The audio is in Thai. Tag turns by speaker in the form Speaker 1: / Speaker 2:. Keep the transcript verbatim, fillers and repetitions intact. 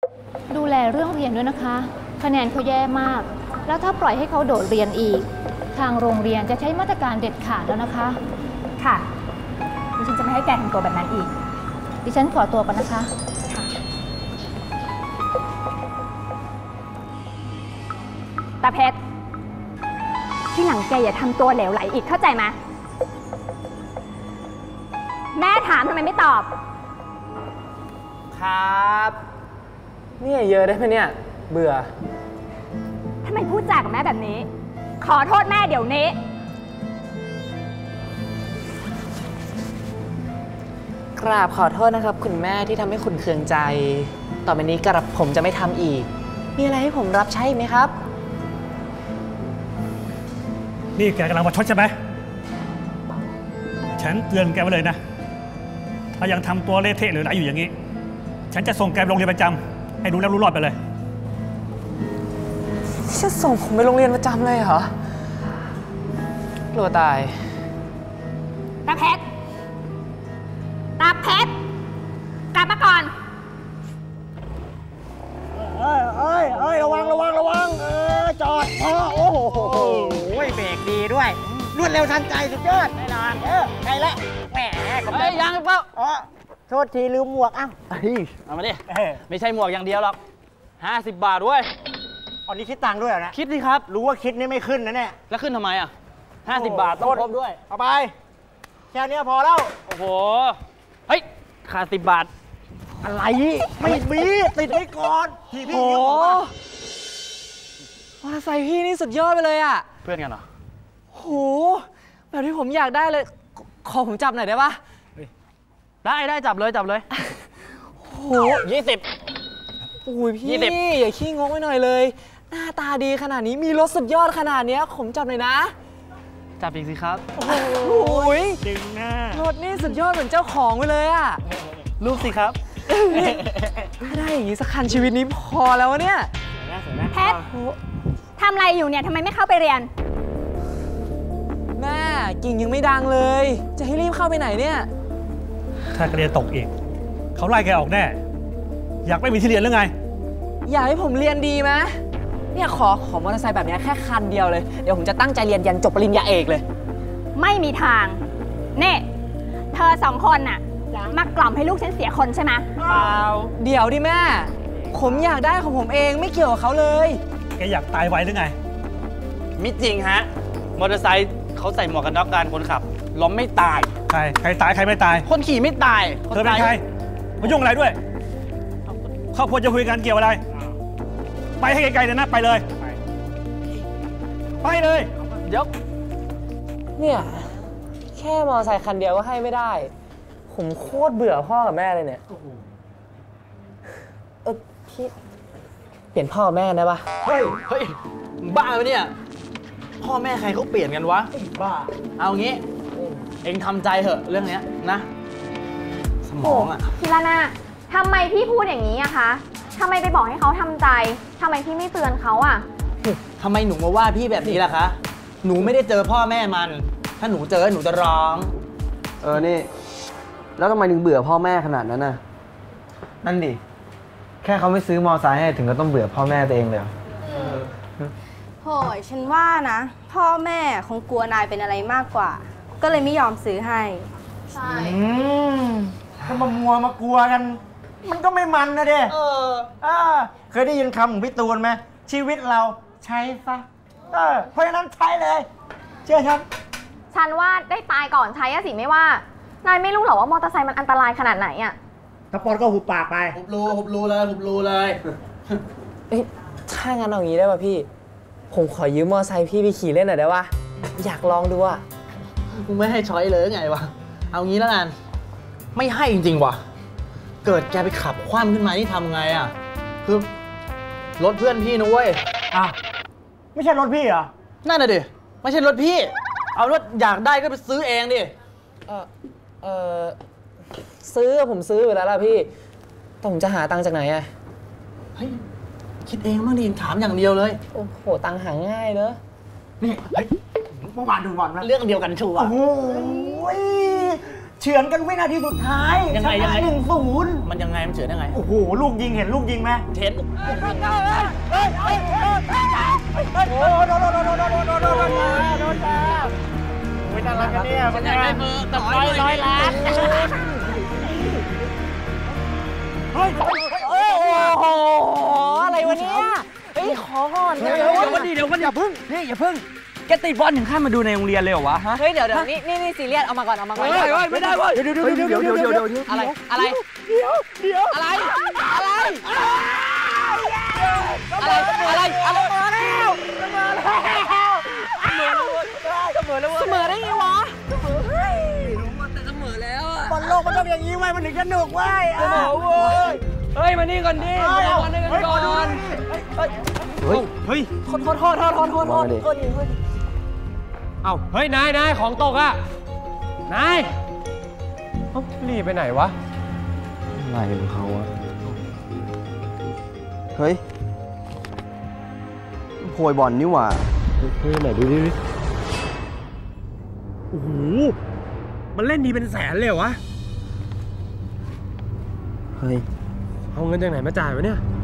Speaker 1: ดูแลเรื่องเรียนด้วยนะคะคะแนนเขาแย่มากแล้วถ้าปล่อยให้เขาโดดเรียนอีกทางโรงเรียนจะใช้มาตรการเด็ดขาดแล้วนะคะ
Speaker 2: ค่ะดิฉันจะไม่ให้แกทำตัวแบบนั้นอีก
Speaker 1: ดิฉันขอตัวก่อนนะคะ
Speaker 2: ตาเพชรที่หลังแกอย่าทำตัวเหลวไหลอีกเข้าใจไหมแม่ถามทำไมไม่ตอบ
Speaker 3: ครับเนี่ยเยอะได้ไหมเนี่ยเบื่อ
Speaker 2: ทำไมพูดจากับแม่แบบนี้ขอโทษแม่เดี๋ยวนี้
Speaker 3: กราบขอโทษนะครับคุณแม่ที่ทำให้คุณเคืองใจต่อไปนี้กระผมจะไม่ทำอีกมีอะไรให้ผมรับใช้ไหมครับ
Speaker 4: นี่แกกำลังมาชดใช่ไหมฉันเตือนแกไว้เลยนะถ้ายังทำตัวเละเทะหรือไหลอยู่อย่างนี้ฉันจะส่งแกไปโรงเรียนประจำให้รู้แล้วรู้รอดไปเลย
Speaker 3: จะส่งผมไปโรงเรียนประจำเลยเหรอ กลัวตาย
Speaker 2: ตาเพชรตาเพชรกลับมาก่อน
Speaker 5: เอ้ยเอ้ยเอ้ยระวังระวังระวังเออจอดพอโอ้โหเบรกดีด้วยรวดเร็วทันใจสุดยอดแน่นอนเออใกล้ละแหม
Speaker 6: เฮ้ยยังเปล่า
Speaker 5: อ๋อโทษทีลืมหมวกอ้าว
Speaker 6: เอามาดิไม่ใช่หมวกอย่างเดียวหรอกห้าสิบบาทด้วย
Speaker 5: อันนี้คิดตังค์ด้วยนะ
Speaker 6: คิดดิครับ
Speaker 5: รู้ว่าคิดนี่ไม่ขึ้นนะเนี่ย
Speaker 6: แล้วขึ้นทำไมอ่ะห้าสิบบาทต้องครบด้วย
Speaker 5: เอาไปแค่นี้พอแล้ว
Speaker 6: โอ้โหเฮ้ยขาดสิบบาท
Speaker 5: อะไรไม่มีติดไว้ก่อนพี่พี่
Speaker 3: โอ้มอเตอร์ไซค์พี่นี่สุดยอดไปเลยอ่ะ
Speaker 6: เพื่อนกันเหรอ
Speaker 3: โหแบบที่ผมอยากได้เลยขอผมจับหน่อยได้ปะ
Speaker 6: ได้ได้จับเลยจับเลย
Speaker 3: โหยี่สิบโอ้ยพี่อย่าขี้งกไปหน่อยเลยหน้าตาดีขนาดนี้มีรถสุดยอดขนาดนี้ผมจับหน่อยนะ
Speaker 6: จับอีกสิครับ
Speaker 3: โอ้ย
Speaker 5: ดึงหน้าร
Speaker 3: ถนี่สุดยอดเหมือนเจ้าของไปเลยอ่ะ
Speaker 6: รูปสิครับ
Speaker 3: ถ้าได้อย่างนี้สักคันชีวิตนี้พอแล้วเนี่ย
Speaker 2: แพททำอะไรอยู่เนี่ยทำไมไม่เข้าไปเรียน
Speaker 3: แม่กิ่งยังไม่ดังเลยจะให้รีบเข้าไปไหนเนี่ย
Speaker 4: ถ้าเรียนตกอีกเขาไล่แกออกแน่อยากไม่มีที่เรียนหรือไง
Speaker 3: อยากให้ผมเรียนดีไหมเนี่ยขอขอมอเตอร์ไซค์แบบนี้แค่คันเดียวเลยเดี๋ยวผมจะตั้งใจเรียนยันจบปริญญาเอกเลย
Speaker 2: ไม่มีทางเน่เธอสองคนน่ะมากล่อมให้ลูกฉันเสียคนใช่ไหม
Speaker 3: เปล่าเดี๋ยวดิแม่ผมอยากได้ของผมเองไม่เกี่ยวกับเขาเลย
Speaker 4: แกอยากตายไวหรือไง
Speaker 6: มิจริงฮะมอเตอร์ไซค์เขาใส่หมวกกันน็อกกันคนขับล้มไม่ตาย
Speaker 4: ใครใครตายใครไม่ตาย
Speaker 6: คนขี่ไม่ตาย
Speaker 4: เธอเป็นใครมายุ่งอะไรด้วยครอบครัวจะคุยกันเกี่ยวอะไรไปให้ไกลๆเลยนะไปเลยไปเลย
Speaker 6: เดี๋ยว
Speaker 3: เนี่ยแค่มอเตอร์ไซค์คันเดียวก็ให้ไม่ได้ผมโคตรเบื่อพ่อกับแม่เลยเนี่ยเออพี่เปลี่ยนพ่อกับแม่ได้ปะ
Speaker 6: เฮ้ยเฮ้ยบ้าไหมเนี่ยพ่อแม่ใครเขาเปลี่ยนกันวะ
Speaker 5: บ้า
Speaker 6: เอางี้เองทำใจเถอะเรื่องนี้นะสมองอะ
Speaker 2: พี่ลานาทำไมพี่พูดอย่างนี้อะคะทำไมไปบอกให้เขาทำใจทำไมพี่ไม่เตือนเขาอะ
Speaker 6: ทำไมหนูมาว่าพี่แบบนี้ล่ะคะหนูไม่ได้เจอพ่อแม่มันถ้าหนูเจอหนูจะร้อง
Speaker 7: เออนี่แล้วทำไมถึงเบื่อพ่อแม่ขนาดนั้นน่ะ
Speaker 6: นั่นดิ
Speaker 7: แค่เขาไม่ซื้อมอไซค์ให้ถึงก็ต้องเบื่อพ่อแม่ตัวเองเลย
Speaker 8: โหยฉันว่านะพ่อแม่คงกลัวนายเป็นอะไรมากกว่าก็เลยไม่ยอมซื้อให้
Speaker 5: ใช่ถ้ามามัวมากลัวกันมันก็ไม่มันนะเด้เออเคยได้ยินคำของพี่ตูนไหมชีวิตเราใช้ซะเออเพราะฉะนั้นใช้เลยเชื่อฉัน
Speaker 2: ฉันว่าได้ตายก่อนใช้อะสิไม่ว่านายไม่รู้หรอว่ามอเตอร์ไซค์มันอันตรายขนาดไหนอะ
Speaker 5: ถ้าปอนก็หุบปากไป
Speaker 6: หุบรูหุบรูเลยหุบรูเลย
Speaker 3: เอ้ยถ้างั้นเอางี้ได้ป่ะพี่ผมขอยืมมอเตอร์ไซค์พี่ไปขี่เล่นหน่อยได้ป่ะอยากลองดูอะ
Speaker 6: มึงไม่ให้ช้อยเลยไงวะเอางี้แล้วกันไม่ให้จริงๆวะเกิดแกไปขับคว่ำขึ้นมานี่ทำไงอะคือรถเพื่อนพี่นะเว้ย
Speaker 5: อ่ะไม่ใช่รถพี่เหรอ
Speaker 6: นั่นน่ะดิไม่ใช่รถพี่เอารถอยากได้ก็ไปซื้อเองดิ
Speaker 3: เออเออซื้อผมซื้ออยู่แล้วล่ะพี่แต่ผมจะหาตังค์จากไหนอะ
Speaker 6: เฮ้ยคิดเองบ้างดิถามอย่างเดียวเลย
Speaker 3: โอ้โหตังค์หาง่ายเนอะ
Speaker 5: นี่เฮ้ยเมื่อวานดูบอลไหม
Speaker 6: เรื่องเดียวกันชัวร์
Speaker 5: โอ้โหชฉือนกันวินาทีสุดท้าย
Speaker 6: ยังไงยังไง
Speaker 5: หนึ่งศูนย์
Speaker 6: มันยังไงมันเฉือนยังไง
Speaker 5: โอ้โห ลูกยิงเห็นลูกยิงไหม
Speaker 6: เห็น
Speaker 5: โอ้โดนโดนโดนโดนโดนโดนโดนโดนโดนไม่น่ารักกันเนี่ยมันอยากได้มือแต่ร้อยร้อยล้านเฮ้ยโอ้โหอะไรวะเนี่ยเฮ้ยขอก่อน
Speaker 3: เดี๋ยววันนี้เดี๋ยววันอย่าพึ่งนี่อย่าพึ่งแกติดบอลถึงขั้นมาดูในโรงเรียนเลยเหรอวะฮะ
Speaker 9: เฮ้ย เดี๋ยวเดี๋ยวนี่นี่นี่ซีเรียส เอามาก่อน เอามาก่อน
Speaker 3: เฮ้ยเฮ้ยไม่ได้เว้ย
Speaker 5: เดี๋ยวเดี๋ยวเดี๋ยวเดี๋ยวเดี๋ยวเดี๋ยวเดี๋ยว
Speaker 9: อะไร อะไร
Speaker 5: เดี๋ยวเดี๋ยว
Speaker 9: อะไร อะไร อะไร อะไร อะไรมาแล้วมาแล้วเสมอแล้วเสมอได้ไงวะแต่เสมอแล้วอะ
Speaker 5: บอลโลกมันต้องอย่างนี้ไว้มันถึงจะหนุกไว้เสมอเว้ย
Speaker 3: เฮ้ยมานี่ก่อนดิมาบอลด้วยกันก่อน
Speaker 7: เฮ้ย
Speaker 3: เฮ้ย
Speaker 9: โทษโทษโทษโทษโทษโทษโทษโทษโทษ
Speaker 3: เอ้าเฮ้ยนายนายของตกอ่ะนายเอ้ารีบไปไหนวะ
Speaker 7: อะไรของเขาอะเฮ้ยโพยบอลนี่หว่า
Speaker 3: เฮ้ยไหนดูดิโอ้โหมันเล่นดีเป็นแสนเลยเหรอวะ
Speaker 7: เฮ้ย
Speaker 3: เอาเงินจากไหนมาจ่ายวะเนี่ย